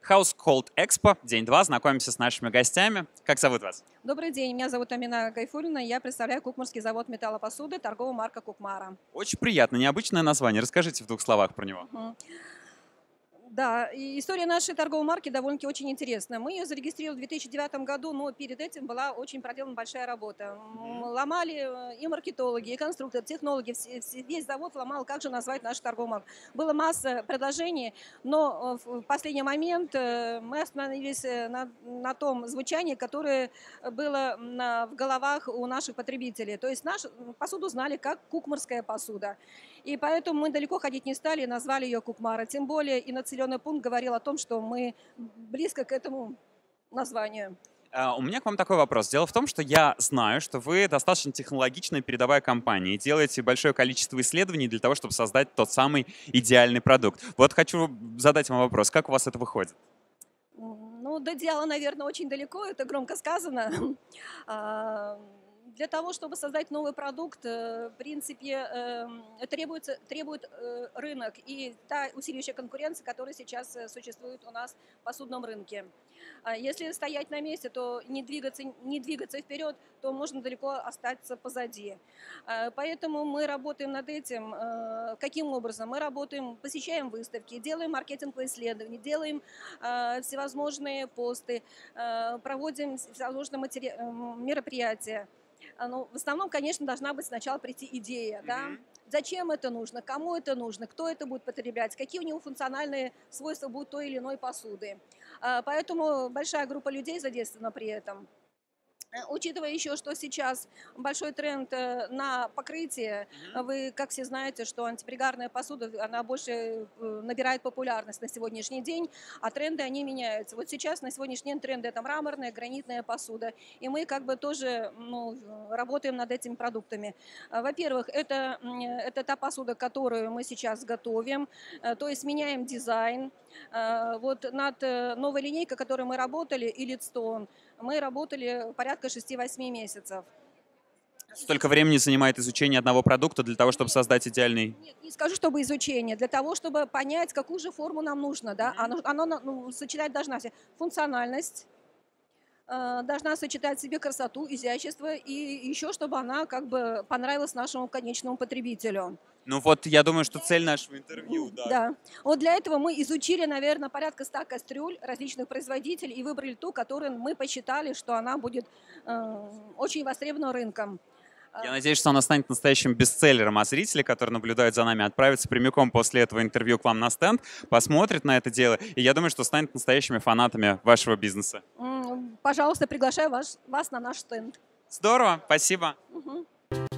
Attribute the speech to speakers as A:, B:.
A: Household Expo, день 2. Знакомимся с нашими гостями. Как зовут вас?
B: Добрый день, меня зовут Амина Гайфуллина, я представляю Кукмарский завод металлопосуды, торговая марка Кукмара.
A: Очень приятно, необычное название. Расскажите в 2 словах про него.
B: Да, и история нашей торговой марки довольно-таки очень интересная. Мы ее зарегистрировали в 2009 году, но перед этим была очень проделана большая работа. Ломали и маркетологи, и конструкторы, технологи, весь завод ломал, как же назвать нашу торговую марку. Было масса предложений, но в последний момент мы остановились на том звучании, которое было в головах у наших потребителей. То есть нашу посуду знали как кукмарская посуда. И поэтому мы далеко ходить не стали и назвали ее Кукмара. Тем более и населенный пункт говорил о том, что мы близко к этому названию.
A: У меня к вам такой вопрос. Дело в том, что я знаю, что вы достаточно технологичная передовая компания и делаете большое количество исследований для того, чтобы создать тот самый идеальный продукт. Вот хочу задать вам вопрос. Как у вас это выходит?
B: Ну, до идеала, наверное, очень далеко, это громко сказано. Для того, чтобы создать новый продукт, в принципе, требует рынок и та усиливающая конкуренция, которая сейчас существует у нас в посудном рынке. Если стоять на месте, то не двигаться вперед, то можно далеко остаться позади. Поэтому мы работаем над этим. Каким образом? Мы работаем, посещаем выставки, делаем маркетинговые исследования, делаем всевозможные посты, проводим всевозможные мероприятия. Ну, в основном, конечно, должна быть сначала прийти идея, да? Зачем это нужно, кому это нужно, кто это будет потреблять, какие у него функциональные свойства будут той или иной посуды. Поэтому большая группа людей задействована при этом. Учитывая еще, что сейчас большой тренд на покрытие, вы, как все знаете, что антипригарная посуда, она больше набирает популярность на сегодняшний день, а тренды, они меняются. Вот сейчас на сегодняшний день тренды – это мраморная, гранитная посуда, и мы как бы тоже работаем над этими продуктами. Во-первых, это та посуда, которую мы сейчас готовим, то есть меняем дизайн. Вот над новой линейкой, которой мы работали, Elite мы работали порядка 6-8 месяцев.
A: Столько времени занимает изучение одного продукта для того, чтобы создать идеальный...
B: Нет, не скажу, чтобы изучение, для того, чтобы понять, какую же форму нам нужно. Да? Оно сочетать должна все функциональность, должна сочетать в себе красоту, изящество и еще, чтобы она как бы понравилась нашему конечному потребителю.
A: Ну вот, я думаю, что цель нашего интервью, да.
B: Да. Вот для этого мы изучили, наверное, порядка 100 кастрюль различных производителей и выбрали ту, которую мы посчитали, что она будет очень востребована рынком.
A: Я надеюсь, что она станет настоящим бестселлером, а зрители, которые наблюдают за нами, отправятся прямиком после этого интервью к вам на стенд, посмотрят на это дело, и я думаю, что станут настоящими фанатами вашего бизнеса.
B: Пожалуйста, приглашаю вас на наш стенд.
A: Здорово, спасибо.
B: Угу.